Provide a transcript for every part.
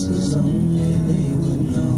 'cause only they would know.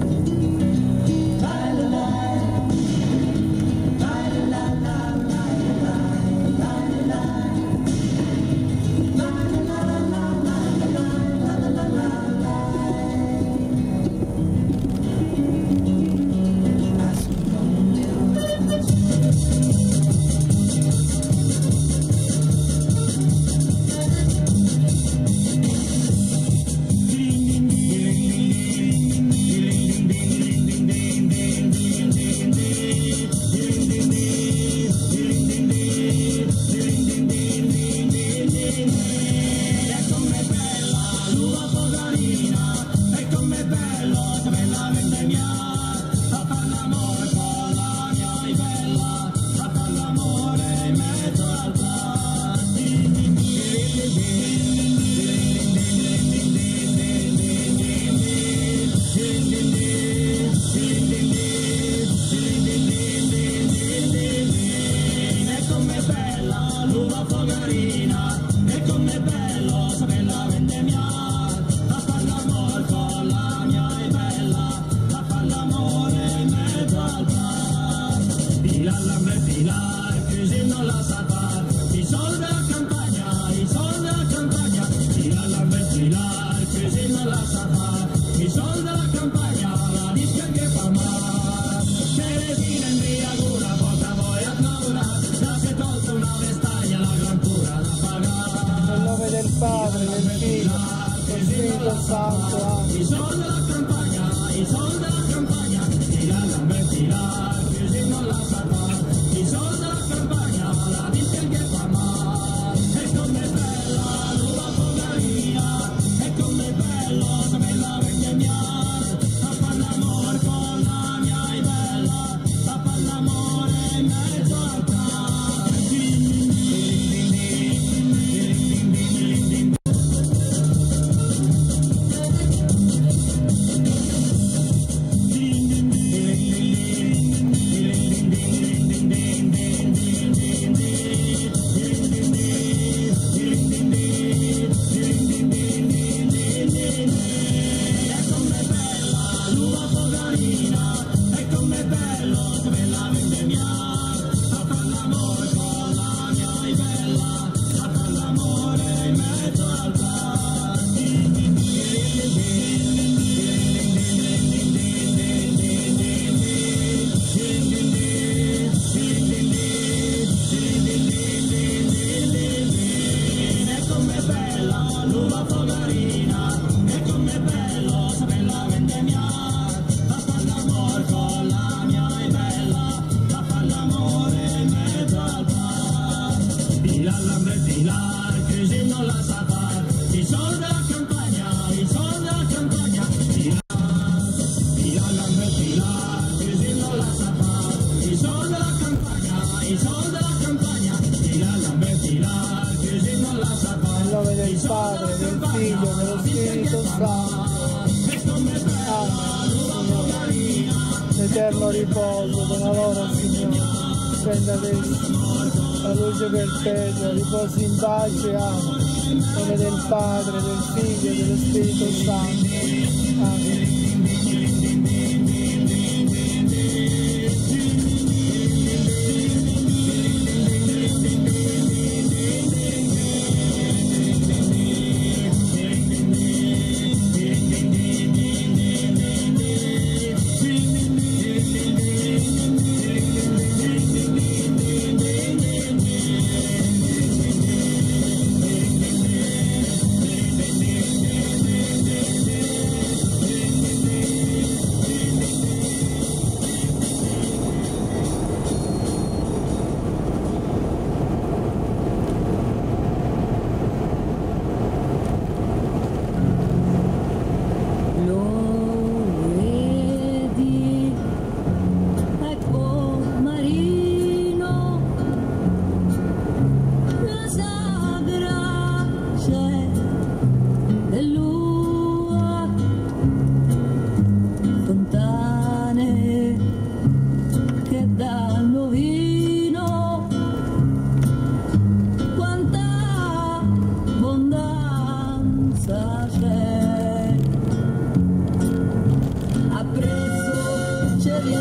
Eterno riposo della loro Signore, prenda adesso la luce perpetua, riposi in pace, amen. In nome del Padre, del Figlio e dello Spirito Santo, amen.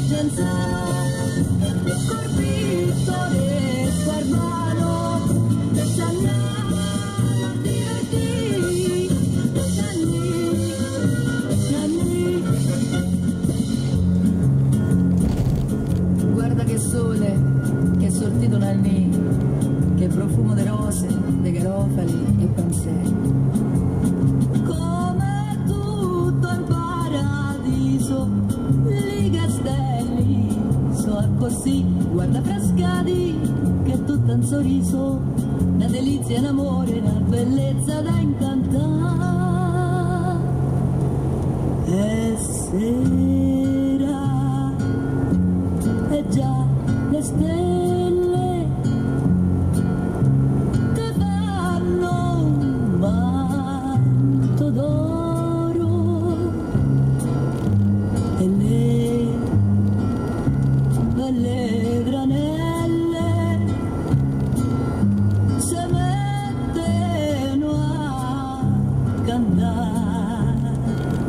senza corpito de su hermano, Giannano divertì, Gianni. Guarda che sole, che sortito Nanni, che profumo de rose, de garofali e panzeri. Come tutto il paradiso, i castelli sono così, guarda frascati, che tutto un sorriso, una delizia, un amore, una bellezza da incantare. E sera, e già le stelle che fanno un manto d'oro e le belle granelle si mettono a cantare,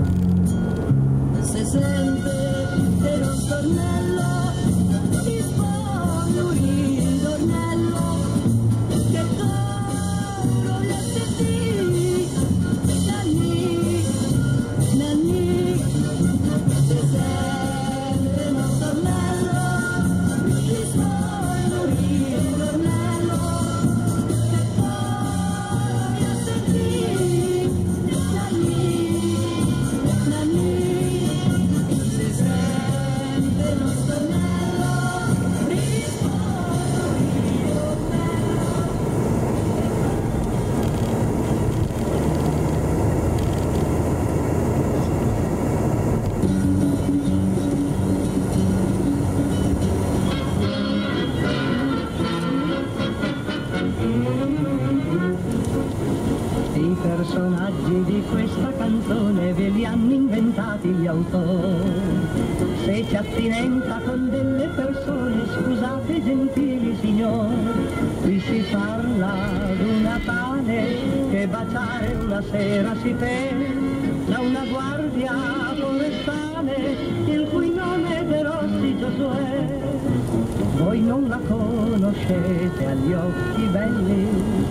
si sente per un stornello di spoglio un ritornello che coro gli aspetti, Nanni, Nanni, si sente uno stornello di spoglio un ritornello che coro gli aspetti, Nanni, Nanni, si sente uno stornello di spoglio un I personaggi di questa canzone ve li hanno inventati gli autori. Se c'è attinenza con delle persone, scusate gentili signori, qui si parla d'una tale che baciare una sera si fece da una guardia forestale, il cui nome è De Rossi Giosuè. Voi non la conoscete agli occhi belli,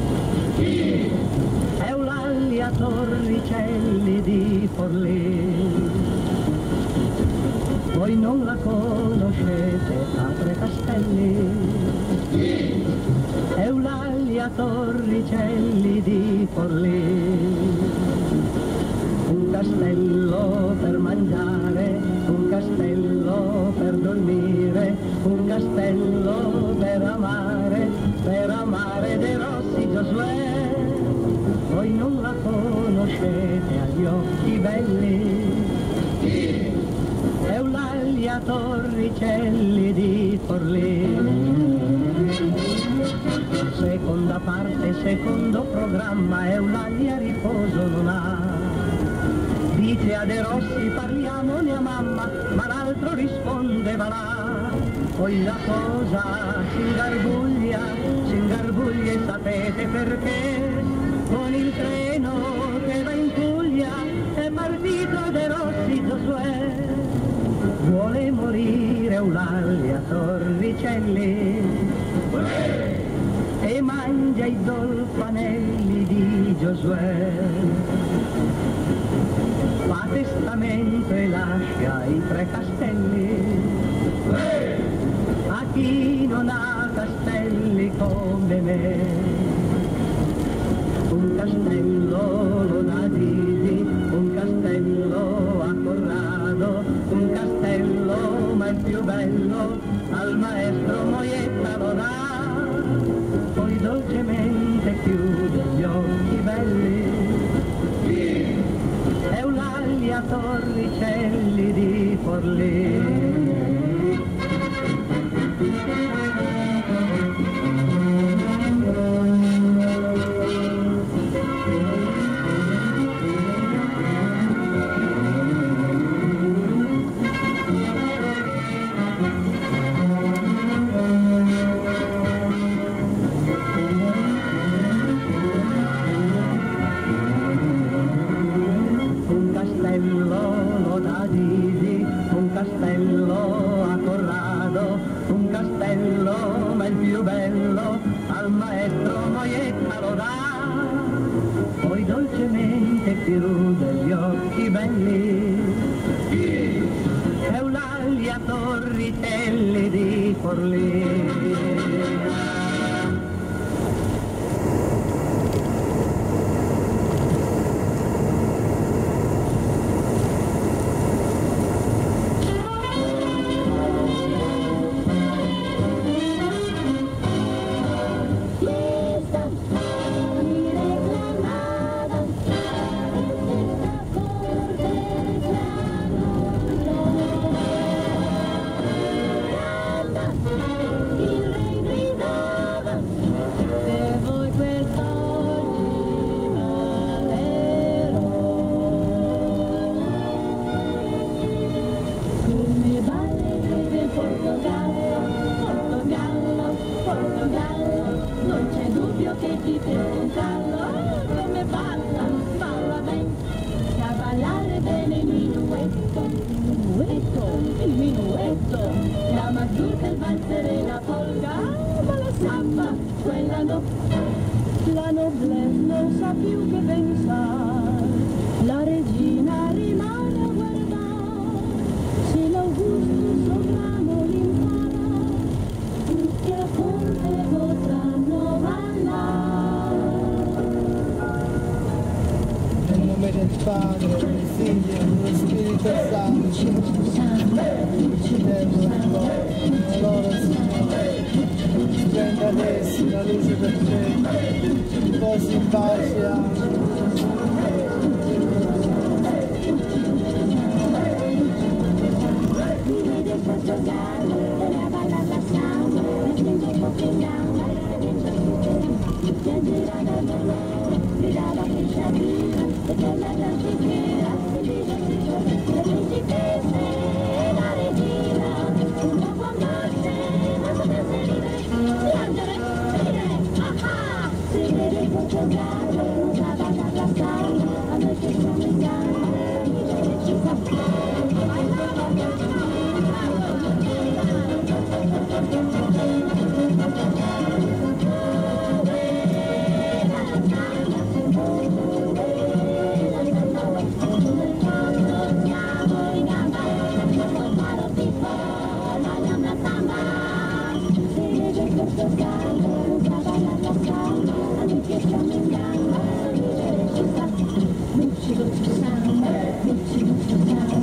Eulalia Torricelli di Forlì. Voi non la conoscete a Tre Castelli, Eulalia Torricelli di Forlì. Un castello per mangiare, un castello per dormire, un castello per amare De Rossi Giosuè. Voi non la conoscete agli occhi belli, Eulalia Torricelli di Forlì. Seconda parte, secondo programma, Eulalia riposo non ha. Dice a De Rossi parliamone a mamma, ma l'altro risponde va là. Poi la cosa si ingarbuglia e sapete perché? Con il treno che va in Puglia è partito De Rossi Giosuè. Vuole morire Eulalia Torricelli e mangia i dolfanelli di Giosuè. Fa testamento e lascia i Tre Castelli a chi non ha castelli come me. Un castello lo dà Gigi, un castello a Corrado, un castello ma il più bello al maestro Moietta lo dà. Poi dolcemente chiude gli occhi belli, Eulalia Torricelli di Forlì. Un castello degli occhi belli. Eulalia Torritelli di Forlì. La noblesse non sa più che pensare, la regina rimane a guardare, se l'Augusto sovrano l'impara, tutti a corte potranno ballare. Nel nome del Padre, del Figlio e dello Spirito Santo, uccidendo la loro Signore. Prenda adesso la luce per te, riposi in pace, amen. Luci, luci, sangue, luci, luci, sangue.